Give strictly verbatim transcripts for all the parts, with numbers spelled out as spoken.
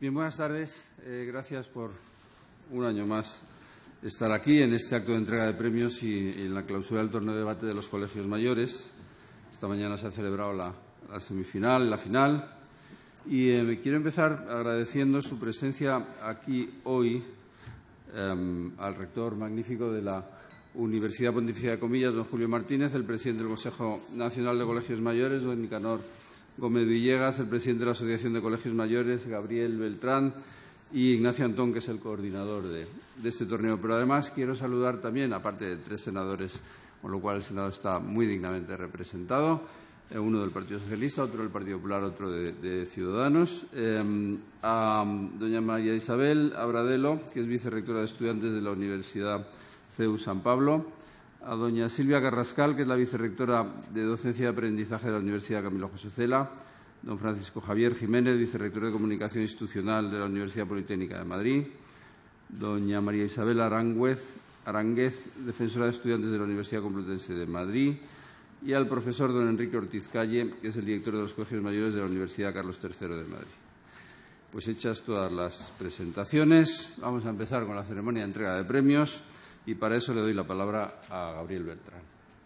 Bien, buenas tardes. Eh, gracias por un año más estar aquí en este acto de entrega de premios y, y en la clausura del torneo de debate de los colegios mayores. Esta mañana se ha celebrado la, la semifinal, la final. Y eh, me quiero empezar agradeciendo su presencia aquí hoy eh, al rector magnífico de la Universidad Pontificia de Comillas, don Julio Martínez, el presidente del Consejo Nacional de Colegios Mayores, don Nicanor Gómez Villegas, el presidente de la Asociación de Colegios Mayores, Gabriel Beltrán, y Ignacio Antón, que es el coordinador de, de este torneo. Pero además quiero saludar también, aparte de tres senadores, con lo cual el Senado está muy dignamente representado, eh, uno del Partido Socialista, otro del Partido Popular, otro de, de Ciudadanos, eh, a doña María Isabel Abradelo, que es vicerrectora de Estudiantes de la Universidad C E U San Pablo, a doña Silvia Carrascal, que es la vicerrectora de Docencia y Aprendizaje de la Universidad Camilo José Cela, don Francisco Javier Jiménez, vicerrector de Comunicación Institucional de la Universidad Politécnica de Madrid, doña María Isabel Aránguez, Aránguez, defensora de Estudiantes de la Universidad Complutense de Madrid, y al profesor don Enrique Ortiz Calle, que es el director de los Colegios Mayores de la Universidad Carlos tercero de Madrid. Pues hechas todas las presentaciones, vamos a empezar con la ceremonia de entrega de premios. Y para eso le doy la palabra a Gabriel Beltrán.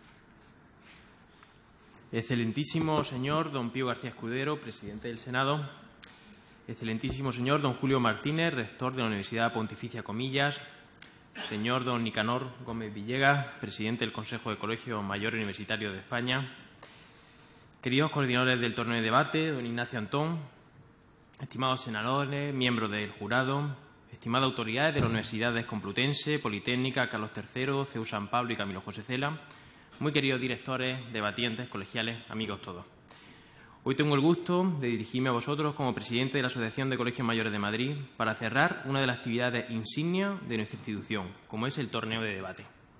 Excelentísimo señor don Pío García Escudero, presidente del Senado. Excelentísimo señor don Julio Martínez, rector de la Universidad Pontificia Comillas. Señor don Nicanor Gómez Villegas, presidente del Consejo de Colegios Mayores Universitarios de España. Queridos coordinadores del torneo de debate, don Ignacio Antón. Estimados senadores, miembros del jurado. Estimadas autoridades de las Universidades Complutense, Politécnica, Carlos tercero, C E U San Pablo y Camilo José Cela, muy queridos directores, debatientes, colegiales, amigos todos. Hoy tengo el gusto de dirigirme a vosotros como presidente de la Asociación de Colegios Mayores de Madrid para cerrar una de las actividades insignia de nuestra institución, como es el torneo de debate.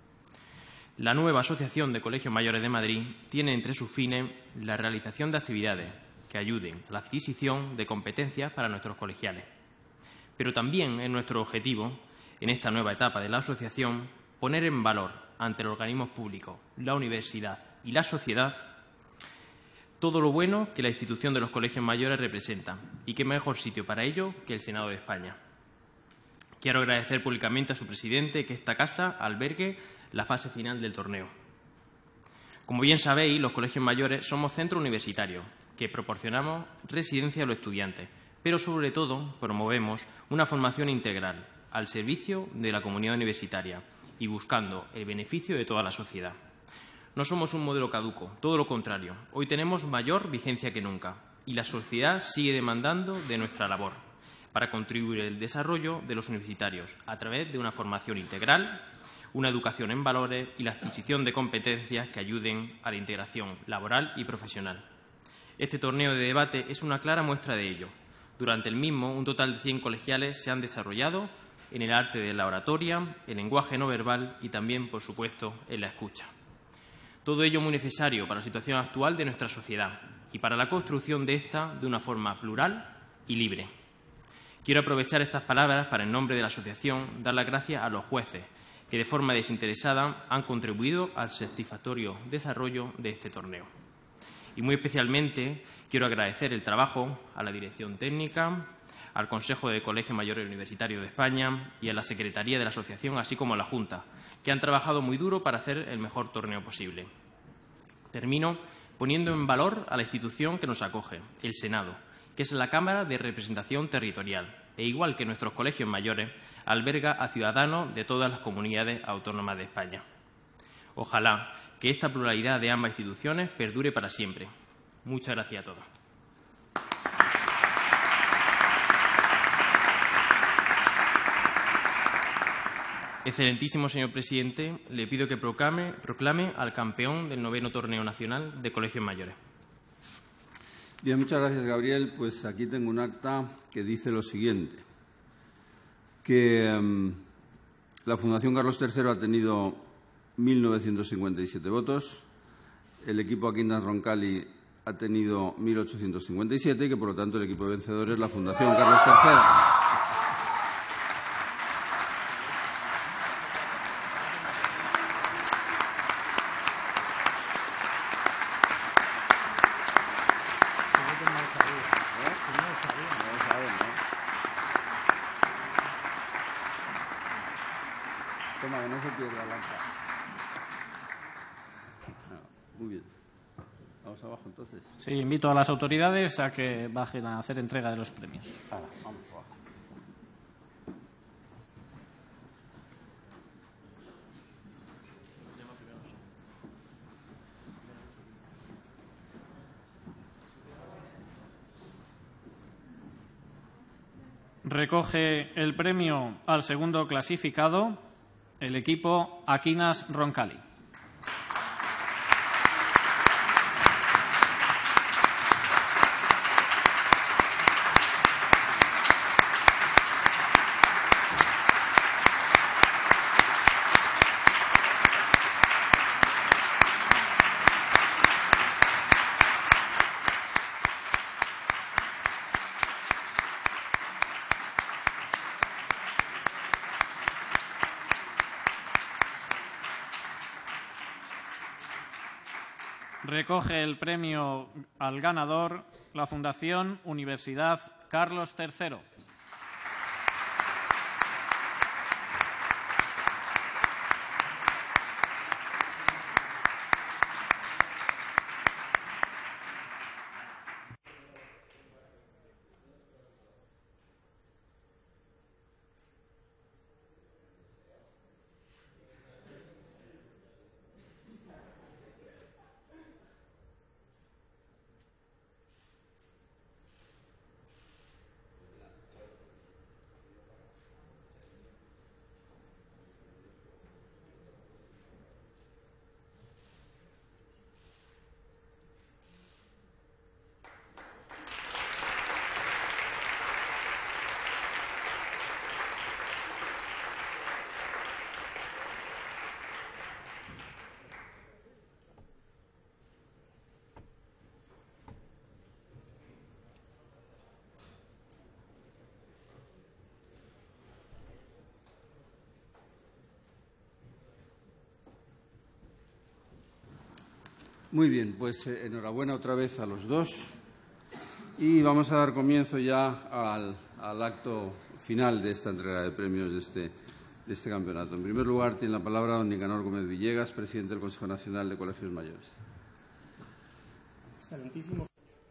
La nueva Asociación de Colegios Mayores de Madrid tiene entre sus fines la realización de actividades que ayuden a la adquisición de competencias para nuestros colegiales. Pero también es nuestro objetivo, en esta nueva etapa de la asociación, poner en valor ante los organismos públicos, la universidad y la sociedad todo lo bueno que la institución de los colegios mayores representa, y qué mejor sitio para ello que el Senado de España. Quiero agradecer públicamente a su presidente que esta casa albergue la fase final del torneo. Como bien sabéis, los colegios mayores somos centros universitarios que proporcionamos residencia a los estudiantes, pero sobre todo promovemos una formación integral al servicio de la comunidad universitaria y buscando el beneficio de toda la sociedad. No somos un modelo caduco, todo lo contrario. Hoy tenemos mayor vigencia que nunca y la sociedad sigue demandando de nuestra labor para contribuir al desarrollo de los universitarios a través de una formación integral, una educación en valores y la adquisición de competencias que ayuden a la integración laboral y profesional. Este torneo de debate es una clara muestra de ello. Durante el mismo, un total de cien colegiales se han desarrollado en el arte de la oratoria, el lenguaje no verbal y también, por supuesto, en la escucha. Todo ello muy necesario para la situación actual de nuestra sociedad y para la construcción de esta de una forma plural y libre. Quiero aprovechar estas palabras para, en nombre de la asociación, dar las gracias a los jueces que, de forma desinteresada, han contribuido al satisfactorio desarrollo de este torneo. Y muy especialmente quiero agradecer el trabajo a la Dirección Técnica, al Consejo de Colegios Mayores Universitarios de España y a la Secretaría de la Asociación, así como a la Junta, que han trabajado muy duro para hacer el mejor torneo posible. Termino poniendo en valor a la institución que nos acoge, el Senado, que es la Cámara de Representación Territorial, e igual que nuestros colegios mayores, alberga a ciudadanos de todas las comunidades autónomas de España. Ojalá que esta pluralidad de ambas instituciones perdure para siempre. Muchas gracias a todos. Excelentísimo señor presidente, le pido que proclame, proclame al campeón del noveno torneo nacional de colegios mayores. Bien, muchas gracias, Gabriel. Pues aquí tengo un acta que dice lo siguiente, que um, la Fundación Carlos tercero ha tenido mil novecientos cincuenta y siete votos, el equipo Aquinas Roncalli ha tenido mil ochocientos cincuenta y siete y que, por lo tanto, el equipo vencedor es la Fundación Carlos tercero. Toma, que no se pierda la lanza. Muy bien. Vamos abajo, entonces. Sí, invito a las autoridades a que bajen a hacer entrega de los premios. Ahora, vamos abajo. Recoge el premio al segundo clasificado el equipo Aquinas Roncalli. Recoge el premio al ganador la Fundación Universidad Carlos tercero. Muy bien, pues eh, enhorabuena otra vez a los dos y vamos a dar comienzo ya al, al acto final de esta entrega de premios de este, de este campeonato. En primer lugar, tiene la palabra don Nicanor Gómez Villegas, presidente del Consejo Nacional de Colegios Mayores. Excelentísimo.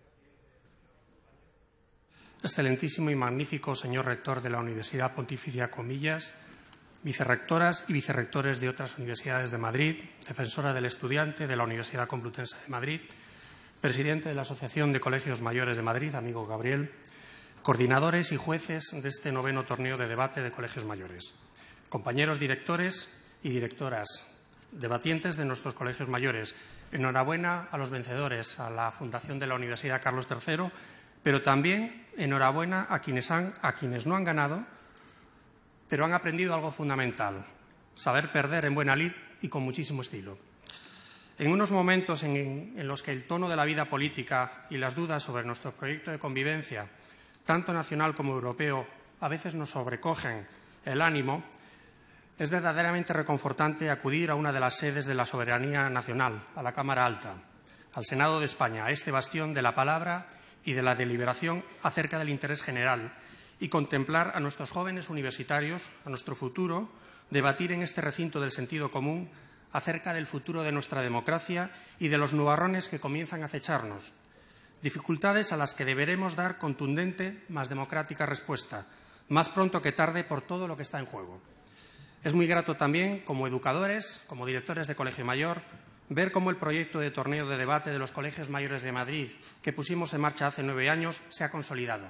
Excelentísimo y magnífico señor rector de la Universidad Pontificia Comillas, vicerrectoras y vicerrectores de otras universidades de Madrid, defensora del estudiante de la Universidad Complutense de Madrid, presidente de la Asociación de Colegios Mayores de Madrid, amigo Gabriel, coordinadores y jueces de este noveno torneo de debate de colegios mayores, compañeros directores y directoras, debatientes de nuestros colegios mayores. Enhorabuena a los vencedores, a la Fundación de la Universidad Carlos tercero, pero también enhorabuena a quienes, han, a quienes no han ganado, pero han aprendido algo fundamental: saber perder en buena lid y con muchísimo estilo. En unos momentos en, en los que el tono de la vida política y las dudas sobre nuestro proyecto de convivencia, tanto nacional como europeo, a veces nos sobrecogen el ánimo, es verdaderamente reconfortante acudir a una de las sedes de la soberanía nacional, a la Cámara Alta, al Senado de España, a este bastión de la palabra y de la deliberación acerca del interés general, y contemplar a nuestros jóvenes universitarios, a nuestro futuro, debatir en este recinto del sentido común acerca del futuro de nuestra democracia y de los nubarrones que comienzan a acecharnos, dificultades a las que deberemos dar contundente, más democrática respuesta, más pronto que tarde por todo lo que está en juego. Es muy grato también, como educadores, como directores de colegio mayor, ver cómo el proyecto de torneo de debate de los colegios mayores de Madrid, que pusimos en marcha hace nueve años, se ha consolidado.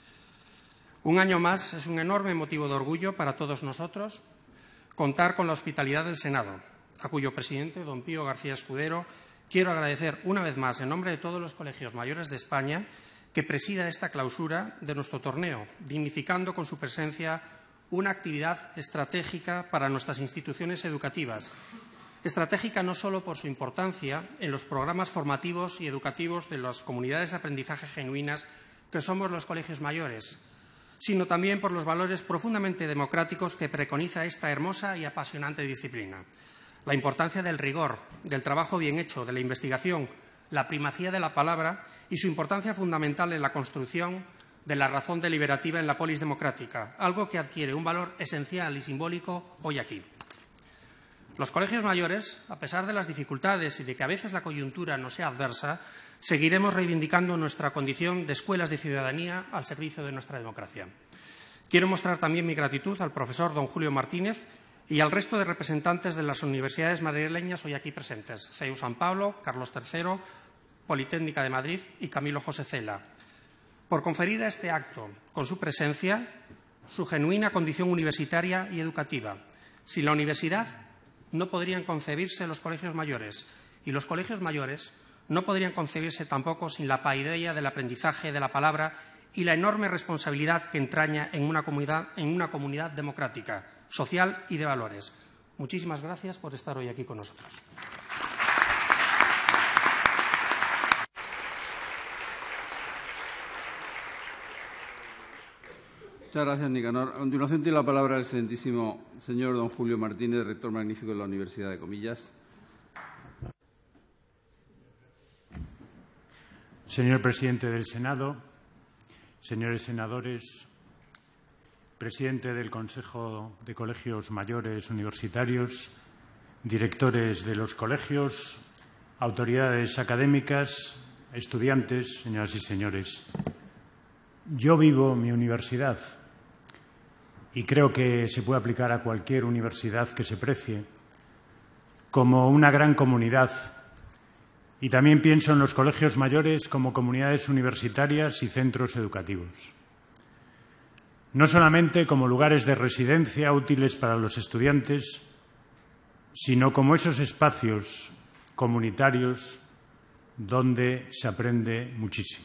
Un año más es un enorme motivo de orgullo para todos nosotros contar con la hospitalidad del Senado, a cuyo presidente, don Pío García Escudero, quiero agradecer una vez más, en nombre de todos los colegios mayores de España, que presida esta clausura de nuestro torneo, dignificando con su presencia una actividad estratégica para nuestras instituciones educativas. Estratégica no solo por su importancia en los programas formativos y educativos de las comunidades de aprendizaje genuinas que somos los colegios mayores, sino también por los valores profundamente democráticos que preconiza esta hermosa y apasionante disciplina. La importancia del rigor, del trabajo bien hecho, de la investigación, la primacía de la palabra y su importancia fundamental en la construcción de la razón deliberativa en la polis democrática, algo que adquiere un valor esencial y simbólico hoy aquí. Los colegios mayores, a pesar de las dificultades y de que a veces la coyuntura nos sea adversa, seguiremos reivindicando nuestra condición de escuelas de ciudadanía al servicio de nuestra democracia. Quiero mostrar también mi gratitud al profesor don Julio Martínez y al resto de representantes de las universidades madrileñas hoy aquí presentes, C E U San Pablo, Carlos tercero, Politécnica de Madrid y Camilo José Cela, por conferir a este acto, con su presencia, su genuina condición universitaria y educativa. Sin la universidad no podrían concebirse los colegios mayores, y los colegios mayores no podrían concebirse tampoco sin la paideia del aprendizaje de la palabra y la enorme responsabilidad que entraña en una comunidad, en una comunidad democrática, social y de valores. Muchísimas gracias por estar hoy aquí con nosotros. Muchas gracias, Nicanor. A continuación tiene la palabra el excelentísimo señor don Julio Martínez, rector magnífico de la Universidad de Comillas. Señor presidente del Senado, señores senadores, presidente del Consejo de Colegios Mayores Universitarios, directores de los colegios, autoridades académicas, estudiantes, señoras y señores. Yo vivo mi universidad y creo que se puede aplicar a cualquier universidad que se precie como una gran comunidad. Y también pienso en los colegios mayores como comunidades universitarias y centros educativos. No solamente como lugares de residencia útiles para los estudiantes, sino como esos espacios comunitarios donde se aprende muchísimo.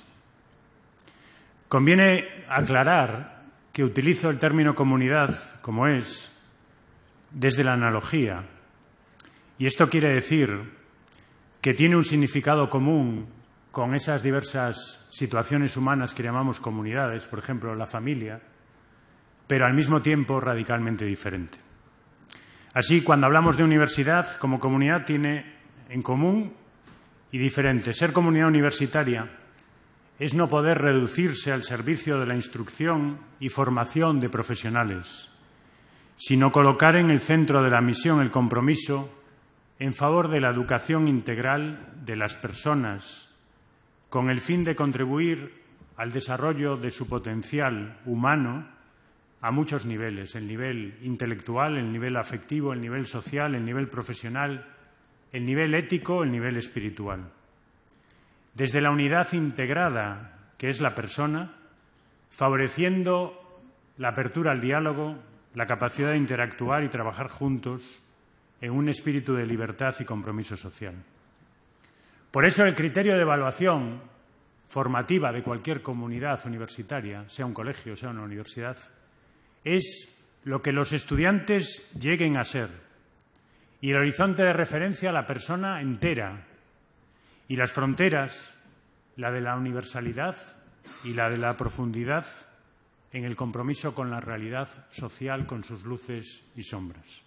Conviene aclarar que utilizo el término comunidad como es desde la analogía, y esto quiere decir que tiene un significado común con esas diversas situaciones humanas que llamamos comunidades, por ejemplo, la familia, pero al mismo tiempo radicalmente diferente. Así, cuando hablamos de universidad, como comunidad tiene en común y diferente. Ser comunidad universitaria es no poder reducirse al servicio de la instrucción y formación de profesionales, sino colocar en el centro de la misión el compromiso en favor de la educación integral de las personas, con el fin de contribuir al desarrollo de su potencial humano a muchos niveles, el nivel intelectual, el nivel afectivo, el nivel social, el nivel profesional, el nivel ético, el nivel espiritual. Desde la unidad integrada, que es la persona, favoreciendo la apertura al diálogo, la capacidad de interactuar y trabajar juntos en un espíritu de libertad y compromiso social. Por eso el criterio de evaluación formativa de cualquier comunidad universitaria, sea un colegio, sea una universidad, es lo que los estudiantes lleguen a ser y el horizonte de referencia a la persona entera y las fronteras, la de la universalidad y la de la profundidad en el compromiso con la realidad social, con sus luces y sombras.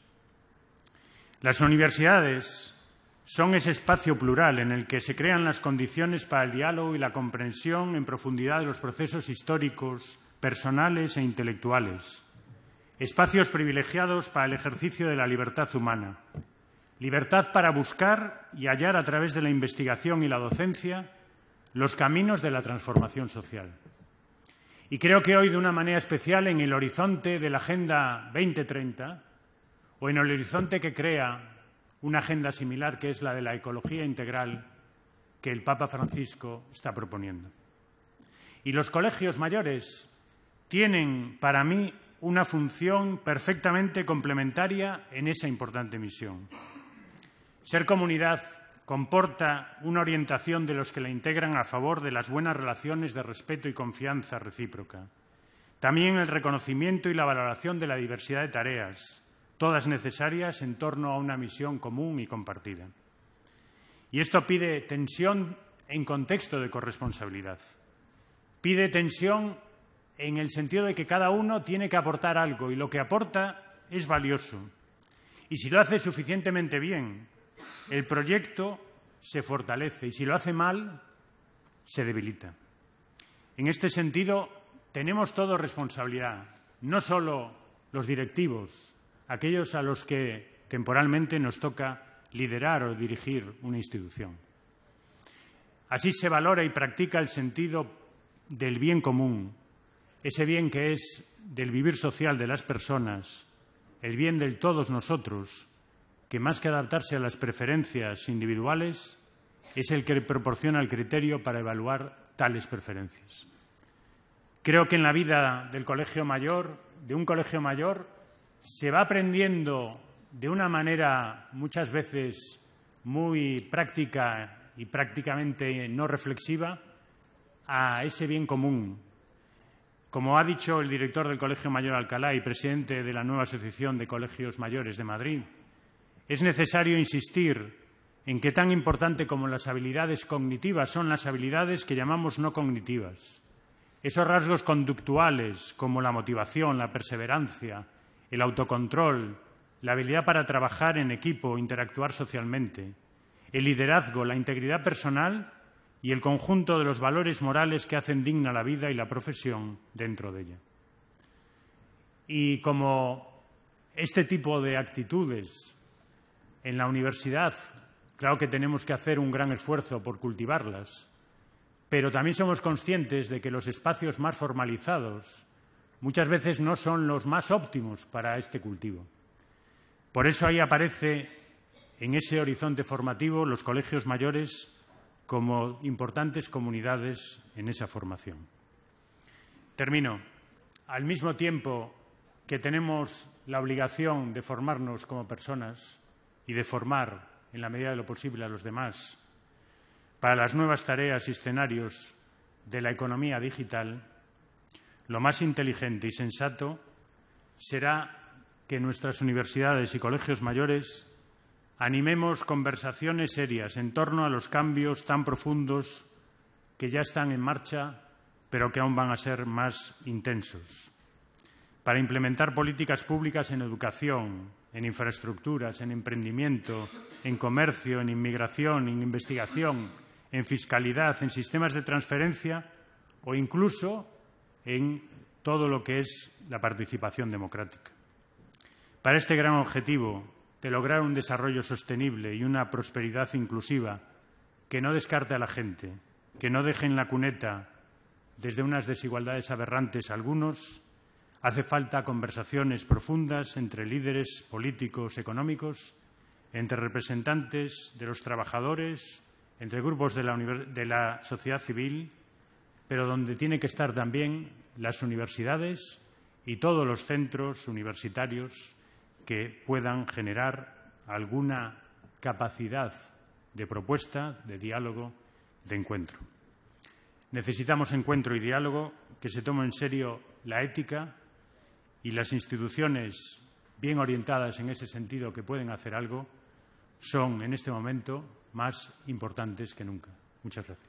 Las universidades son ese espacio plural en el que se crean las condiciones para el diálogo y la comprensión en profundidad de los procesos históricos, personales e intelectuales. Espacios privilegiados para el ejercicio de la libertad humana. Libertad para buscar y hallar a través de la investigación y la docencia los caminos de la transformación social. Y creo que hoy, de una manera especial, en el horizonte de la Agenda veinte treinta, o en el horizonte que crea una agenda similar, que es la de la ecología integral que el Papa Francisco está proponiendo. Y los colegios mayores tienen, para mí, una función perfectamente complementaria en esa importante misión. Ser comunidad comporta una orientación de los que la integran a favor de las buenas relaciones de respeto y confianza recíproca. También el reconocimiento y la valoración de la diversidad de tareas, todas necesarias en torno a una misión común y compartida. Y esto pide tensión en contexto de corresponsabilidad. Pide tensión en el sentido de que cada uno tiene que aportar algo y lo que aporta es valioso. Y si lo hace suficientemente bien, el proyecto se fortalece y si lo hace mal, se debilita. En este sentido, tenemos todos responsabilidad, no solo los directivos, aquellos a los que temporalmente nos toca liderar o dirigir una institución. Así se valora y practica el sentido del bien común, ese bien que es del vivir social de las personas, el bien de todos nosotros, que más que adaptarse a las preferencias individuales, es el que proporciona el criterio para evaluar tales preferencias. Creo que en la vida del colegio mayor, de un colegio mayor, se va aprendiendo de una manera muchas veces muy práctica y prácticamente no reflexiva a ese bien común. Como ha dicho el director del Colegio Mayor Alcalá y presidente de la nueva Asociación de Colegios Mayores de Madrid, es necesario insistir en que tan importante como las habilidades cognitivas son las habilidades que llamamos no cognitivas. Esos rasgos conductuales como la motivación, la perseverancia, el autocontrol, la habilidad para trabajar en equipo, interactuar socialmente, el liderazgo, la integridad personal y el conjunto de los valores morales que hacen digna la vida y la profesión dentro de ella. Y como este tipo de actitudes en la universidad, claro que tenemos que hacer un gran esfuerzo por cultivarlas, pero también somos conscientes de que los espacios más formalizados muchas veces no son los más óptimos para este cultivo. Por eso ahí aparece en ese horizonte formativo los colegios mayores como importantes comunidades en esa formación. Termino. Al mismo tiempo que tenemos la obligación de formarnos como personas y de formar, en la medida de lo posible, a los demás para las nuevas tareas y escenarios de la economía digital, lo más inteligente y sensato será que nuestras universidades y colegios mayores animemos conversaciones serias en torno a los cambios tan profundos que ya están en marcha, pero que aún van a ser más intensos. Para implementar políticas públicas en educación, en infraestructuras, en emprendimiento, en comercio, en inmigración, en investigación, en fiscalidad, en sistemas de transferencia o incluso en todo lo que es la participación democrática. Para este gran objetivo de lograr un desarrollo sostenible y una prosperidad inclusiva que no descarte a la gente, que no deje en la cuneta desde unas desigualdades aberrantes a algunos, hace falta conversaciones profundas entre líderes políticos, económicos, entre representantes de los trabajadores, entre grupos de la, de la sociedad civil, pero donde tienen que estar también las universidades y todos los centros universitarios que puedan generar alguna capacidad de propuesta, de diálogo, de encuentro. Necesitamos encuentro y diálogo, que se tome en serio la ética y las instituciones bien orientadas en ese sentido que pueden hacer algo son en este momento más importantes que nunca. Muchas gracias.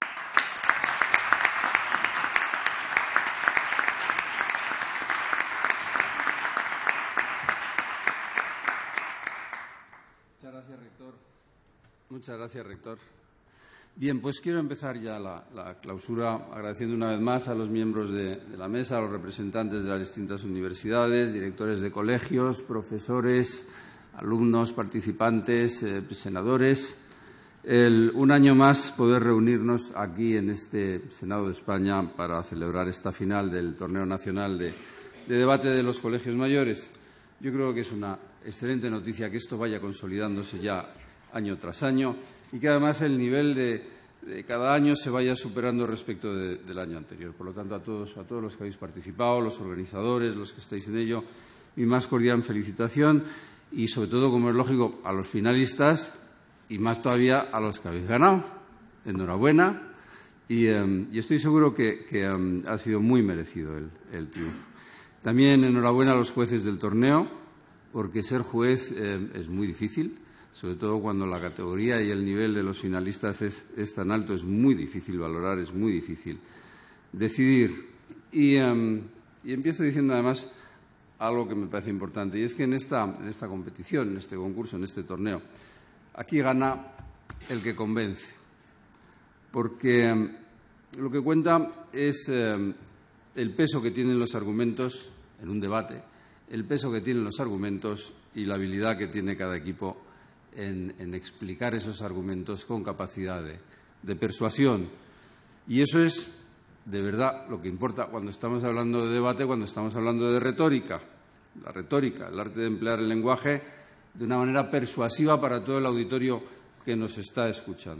Muchas gracias, rector. Muchas gracias, rector. Bien, pues quiero empezar ya la, la clausura agradeciendo una vez más a los miembros de, de la mesa, a los representantes de las distintas universidades, directores de colegios, profesores, alumnos, participantes, eh, senadores. El, un año más poder reunirnos aquí en este Senado de España para celebrar esta final del Torneo Nacional de, de Debate de los Colegios Mayores. Yo creo que es una excelente noticia que esto vaya consolidándose ya año tras año y que además el nivel de, de cada año se vaya superando respecto de, del año anterior. Por lo tanto, a todos, a todos los que habéis participado, los organizadores, los que estáis en ello, mi más cordial felicitación y, sobre todo, como es lógico, a los finalistas y más todavía a los que habéis ganado. Enhorabuena y, um, y estoy seguro que, que um, ha sido muy merecido el, el triunfo. También enhorabuena a los jueces del torneo, porque ser juez eh, es muy difícil, sobre todo cuando la categoría y el nivel de los finalistas es, es tan alto, es muy difícil valorar, es muy difícil decidir. Y, um, y empiezo diciendo además algo que me parece importante, y es que en esta, en esta competición, en este concurso, en este torneo, aquí gana el que convence, porque um, lo que cuenta es um, el peso que tienen los argumentos en un debate el peso que tienen los argumentos y la habilidad que tiene cada equipo en, en explicar esos argumentos con capacidad de, de persuasión. Y eso es, de verdad, lo que importa cuando estamos hablando de debate, cuando estamos hablando de retórica. La retórica, el arte de emplear el lenguaje de una manera persuasiva para todo el auditorio que nos está escuchando.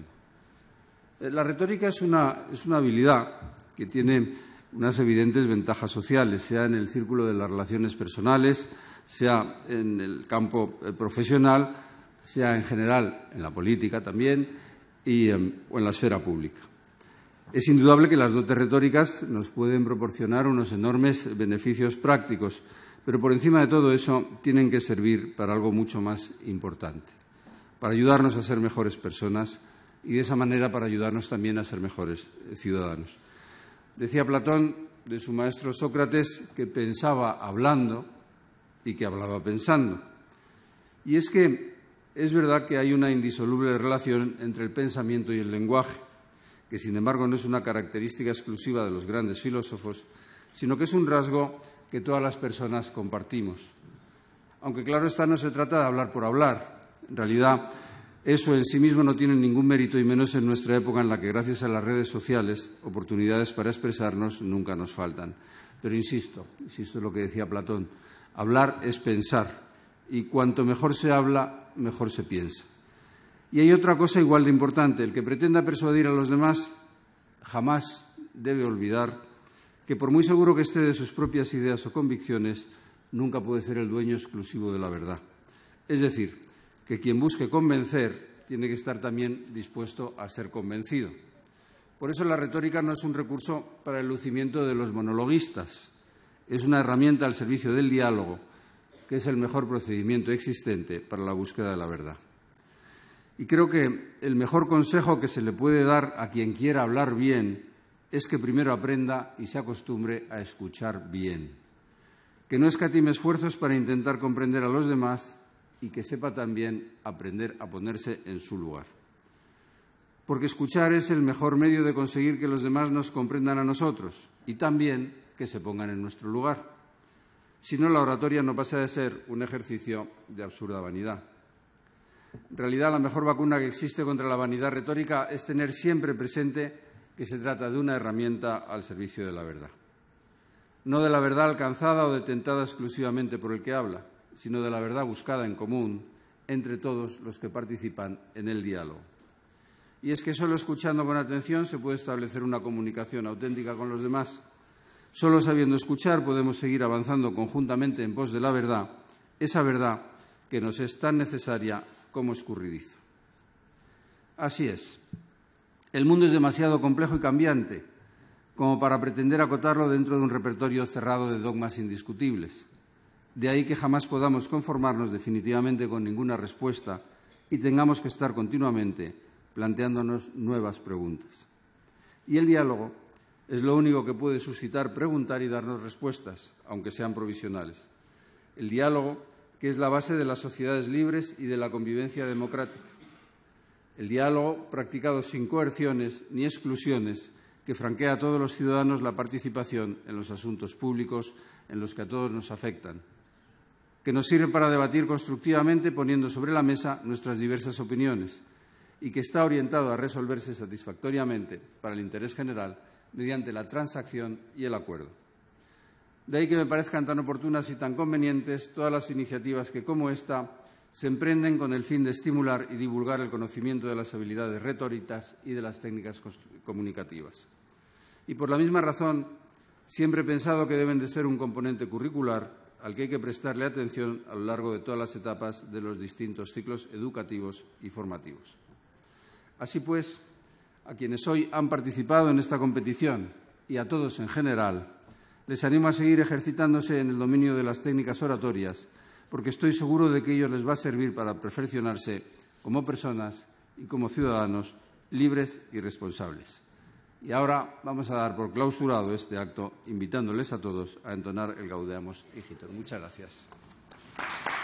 La retórica es una, es una habilidad que tiene unas evidentes ventajas sociales, sea en el círculo de las relaciones personales, sea en el campo profesional, sea en general en la política también y, um, o en la esfera pública. Es indudable que las dotes retóricas nos pueden proporcionar unos enormes beneficios prácticos, pero por encima de todo eso tienen que servir para algo mucho más importante, para ayudarnos a ser mejores personas y de esa manera para ayudarnos también a ser mejores ciudadanos. Decía Platón de su maestro Sócrates que pensaba hablando y que hablaba pensando. Y es que es verdad que hay una indisoluble relación entre el pensamiento y el lenguaje, que sin embargo no es una característica exclusiva de los grandes filósofos, sino que es un rasgo que todas las personas compartimos. Aunque claro está, no se trata de hablar por hablar. En realidad, eso en sí mismo no tiene ningún mérito, y menos en nuestra época en la que, gracias a las redes sociales, oportunidades para expresarnos nunca nos faltan. Pero insisto, insisto en lo que decía Platón, hablar es pensar, y cuanto mejor se habla, mejor se piensa. Y hay otra cosa igual de importante. El que pretenda persuadir a los demás jamás debe olvidar que, por muy seguro que esté de sus propias ideas o convicciones, nunca puede ser el dueño exclusivo de la verdad. Es decir, que quien busque convencer tiene que estar también dispuesto a ser convencido. Por eso la retórica no es un recurso para el lucimiento de los monologuistas, es una herramienta al servicio del diálogo, que es el mejor procedimiento existente para la búsqueda de la verdad. Y creo que el mejor consejo que se le puede dar a quien quiera hablar bien es que primero aprenda y se acostumbre a escuchar bien, que no escatime esfuerzos para intentar comprender a los demás y que sepa también aprender a ponerse en su lugar. Porque escuchar es el mejor medio de conseguir que los demás nos comprendan a nosotros y también que se pongan en nuestro lugar. Si no, la oratoria no pasa de ser un ejercicio de absurda vanidad. En realidad, la mejor vacuna que existe contra la vanidad retórica es tener siempre presente que se trata de una herramienta al servicio de la verdad. No de la verdad alcanzada o detentada exclusivamente por el que habla, sino de la verdad buscada en común entre todos los que participan en el diálogo. Y es que solo escuchando con atención se puede establecer una comunicación auténtica con los demás. Solo sabiendo escuchar podemos seguir avanzando conjuntamente en pos de la verdad, esa verdad que nos es tan necesaria como escurridiza. Así es. El mundo es demasiado complejo y cambiante como para pretender acotarlo dentro de un repertorio cerrado de dogmas indiscutibles. De ahí que jamás podamos conformarnos definitivamente con ninguna respuesta y tengamos que estar continuamente planteándonos nuevas preguntas. Y el diálogo es lo único que puede suscitar preguntar y darnos respuestas, aunque sean provisionales. El diálogo, que es la base de las sociedades libres y de la convivencia democrática. El diálogo practicado sin coerciones ni exclusiones, que franquea a todos los ciudadanos la participación en los asuntos públicos en los que a todos nos afectan, que nos sirve para debatir constructivamente poniendo sobre la mesa nuestras diversas opiniones y que está orientado a resolverse satisfactoriamente para el interés general mediante la transacción y el acuerdo. De ahí que me parezcan tan oportunas y tan convenientes todas las iniciativas que, como esta, se emprenden con el fin de estimular y divulgar el conocimiento de las habilidades retóricas y de las técnicas comunicativas. Y por la misma razón, siempre he pensado que deben de ser un componente curricular al que hay que prestarle atención a lo largo de todas las etapas de los distintos ciclos educativos y formativos. Así pues, a quienes hoy han participado en esta competición y a todos en general, les animo a seguir ejercitándose en el dominio de las técnicas oratorias, porque estoy seguro de que ello les va a servir para perfeccionarse como personas y como ciudadanos libres y responsables. Y ahora vamos a dar por clausurado este acto, invitándoles a todos a entonar el Gaudeamus Igitur. Muchas gracias.